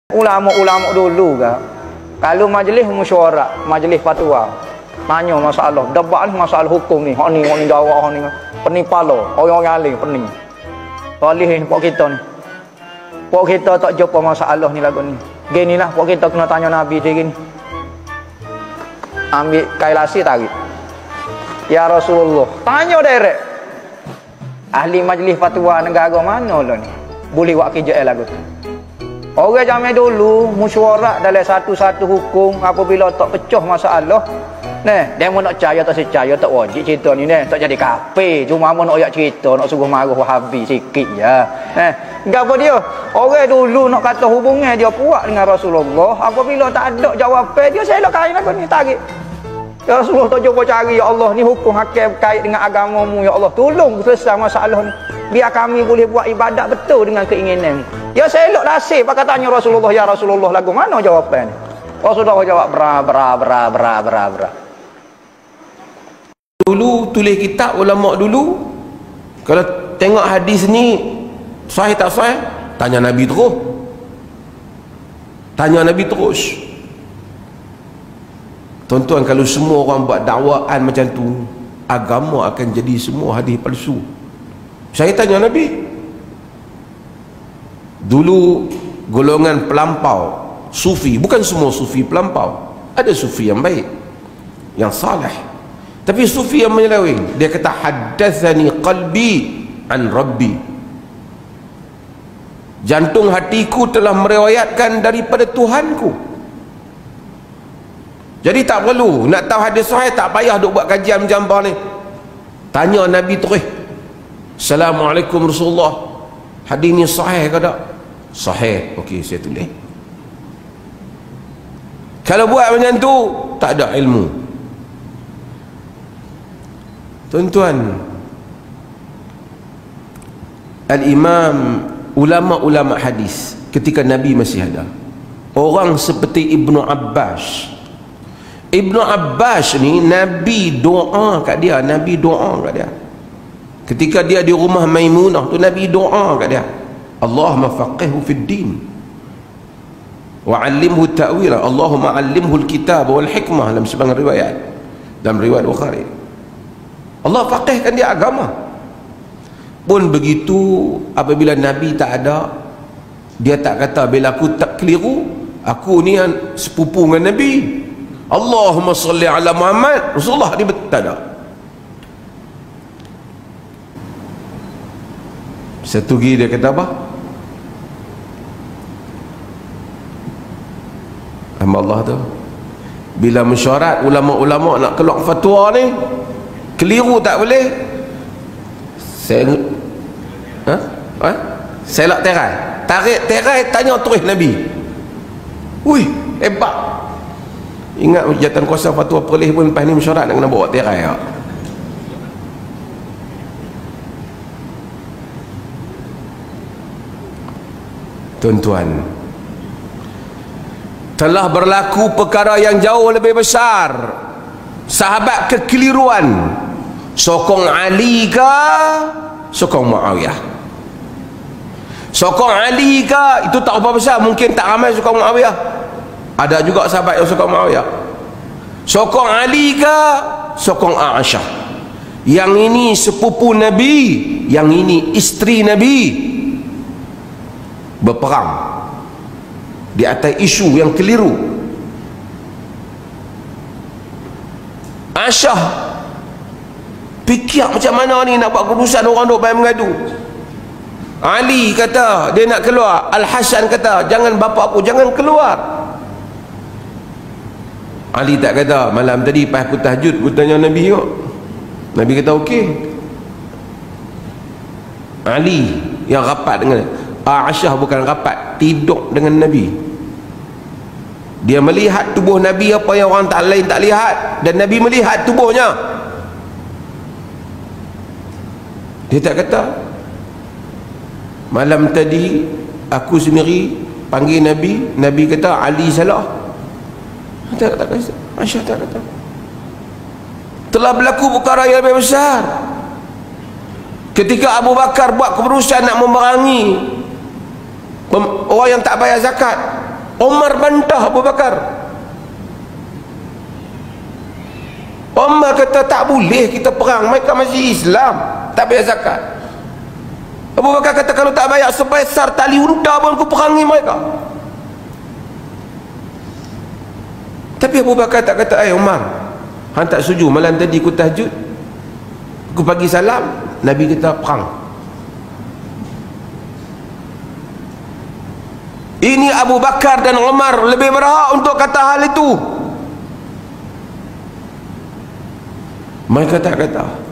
Ulama-ulama dulu kalau majlis mesyuarat, majlis fatwa, tanya masalah, debat masalah hukum ni, hak ni jawab, hak ni penipalo, orang alim pening. Solih pok kita ni. Pok kita tak jumpa masalah ni lagu ni. Ginilah pok kita kena tanya Nabi dia gini. Ambil kail lasi tarik. Ya Rasulullah, tanya direct. Ahli majlis fatwa negara mana lah ni? Boleh buat kerja lagu tu. Orang zaman dulu mesyuarat dalam satu-satu hukum apabila tak pecah masalah. Dia mau nak percaya tak percaya tak wajib cerita ni tak jadi kafir. Cuma mau nak ayat cerita nak suruh marah Wahabi sikit je. Gapo dia? Orang dulu nak kata hubungan dia puak dengan Rasulullah, apabila tak ada jawapan dia selok kain aku ni tarik. Ya Rasulullah tak cuba cari, ya Allah ni hukum hakim kait dengan agamamu, ya Allah tolong selesai masalah ni. Biar kami boleh buat ibadat betul dengan keinginan. Ya selok lasih pakai tanya Rasulullah, ya Rasulullah lagu mana jawapan? Rasulullah jawab bra. Dulu tulis kitab ulama dulu, kalau tengok hadis ni sahih tak sahih, tanya Nabi terus. Tanya Nabi terus. Tuan-tuan, kalau semua orang buat dakwaan macam tu, agama akan jadi semua hadis palsu. Saya tanya Nabi. Dulu golongan pelampau sufi, bukan semua sufi pelampau, ada sufi yang baik, yang saleh, tapi sufi yang menyeleweng. Dia kata haddatsani qalbi an rabbi, jantung hatiku telah meriwayatkan daripada Tuhanku. Jadi tak perlu nak tahu hadis sahih, tak payah duk buat kajian menjambar ni. Tanya Nabi terus. Assalamualaikum Rasulullah, hadis ni sahih ke tak? Sahih. Okey, saya tulis. Kalau buat macam tu tak ada ilmu. Tuan-tuan, al-imam, ulama-ulama hadis ketika Nabi masih ada, orang seperti Ibnu Abbas. Ibnu Abbas ni Nabi doa kat dia, Nabi doa kat dia. Ketika dia di rumah Maimunah tu, Nabi doa kat dia, Allahumma faqihhu fid din wa 'allimhu ta'wil, Allahumma 'allimhu al-kitab wal hikmah, dalam sebahagian riwayat, dalam riwayat Bukhari, Allah faqihkan dia agama. Pun begitu, apabila Nabi tak ada, dia tak kata bila aku tak keliru, aku ni sepupu dengan Nabi, Allahumma salli ala Muhammad, Rasulullah ni tak ada. Satu lagi dia kata apa? Hamba Allah tu bila mesyuarat, ulama-ulama nak keluar fatwa ni, keliru tak boleh, saya selak terai, tarik terai, tanya terus Nabi. Wih, hebat. Ingat jawatan kuasa fatwa perlis pun lepas ni mesyuarat nak kena bawa terai tak? Tuan-tuan, telah berlaku perkara yang jauh lebih besar. Sahabat kekeliruan, sokong Ali ke sokong Muawiyah? Sokong Ali ke, itu tak apa besar, mungkin tak ramai sokong Muawiyah. Ada juga sahabat yang sokong Muawiyah. Sokong Ali ke sokong Aisyah? Yang ini sepupu Nabi, yang ini isteri Nabi, berperang di atas isu yang keliru. Aisyah fikir macam mana ni nak buat keputusan, orang duk bayar mengadu. Ali kata dia nak keluar, Al-Hasan kata jangan bapa aku jangan keluar. Ali tak kata malam tadi pas aku tahajud aku tanya Nabi tengok. Nabi kata okey. Ali yang rapat dengan Aisyah bukan rapat, tidur dengan Nabi. Dia melihat tubuh Nabi apa yang orang tak lain tak lihat, dan Nabi melihat tubuhnya. Dia tak kata malam tadi aku sendiri panggil Nabi, Nabi kata Ali salah. Tak kata, Aisyah tak kata. Telah berlaku perkara yang lebih besar. Ketika Abu Bakar buat keputusan nak memerangi orang yang tak bayar zakat, Umar bantah Abu Bakar. Umar kata tak boleh kita perang, mereka masih Islam, tak bayar zakat. Abu Bakar kata kalau tak bayar sebesar tali unta pun aku perangi mereka. Tapi Abu Bakar tak kata, Umar, hang tak setuju malam tadi aku tahajud, aku bagi salam, Nabi kata perang. Ini Abu Bakar dan Umar lebih berhak untuk kata hal itu. Mereka tak kata.